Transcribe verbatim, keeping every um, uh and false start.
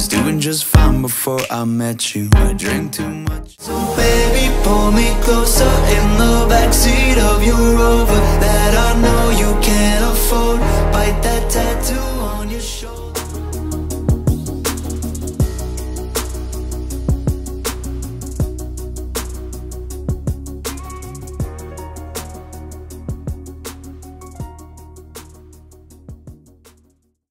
was doing just fine before I met you. I drink too much. So baby, pull me closer in the backseat of your Rover that